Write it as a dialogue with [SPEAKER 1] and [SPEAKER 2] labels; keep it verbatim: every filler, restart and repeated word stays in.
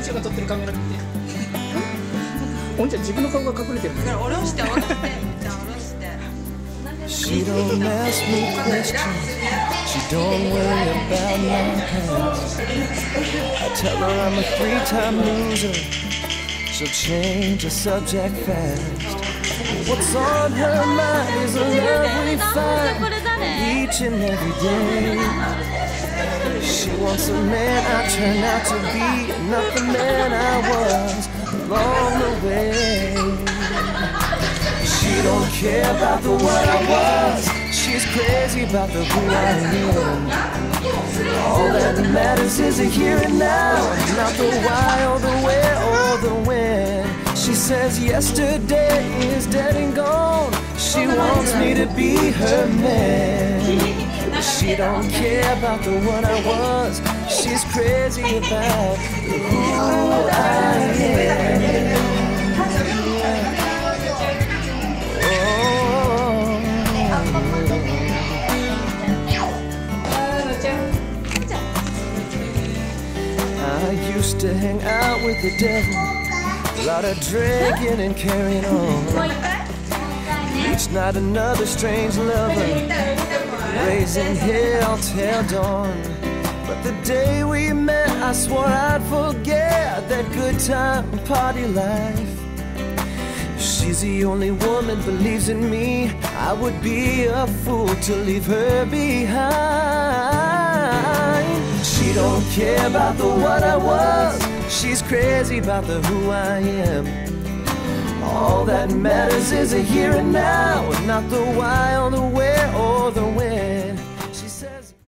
[SPEAKER 1] ちゃんが撮ってるカメラ見て。おんちゃん自分の顔が隠れてる。
[SPEAKER 2] だから下ろして下ろして。じゃあ下ろして。
[SPEAKER 3] She don't ask me questions. She don't worry about my past. I tell her I'm a three-time loser. She'll change the subject fast. What's on her mind is a love we find each and every day. She wants a man I turn out to be, and not the man I was along the way. She don't care about the what I was. She's crazy about the who I am. All that matters is the here and now, not the why or the where or the when. She says yesterday is dead and gone. She wants me to be her man. She don't care about the what I was. She's crazy about who I am. I used to hang out with the devil, a lot of drinking and carrying on. Each night another strange lover, raising hell till dawn. But the day we met, I swore I'd forget that good time party life. If she's the only woman believes in me, I would be a fool to leave her behind. She don't care about the what I was. She's crazy about the who I am. All that matters is the here and now, not the why or the where or the when.